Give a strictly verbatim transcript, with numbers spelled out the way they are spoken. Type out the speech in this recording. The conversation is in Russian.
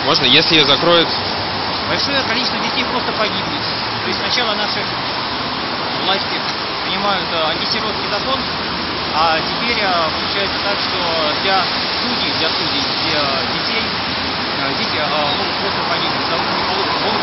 Можно, если ее закроют? Большое количество детей просто погибнет. То есть сначала наши власти принимают антисиротский закон, а теперь получается так, что для судей, для судей, для детей, дети могут просто погибнуть, потому что не получат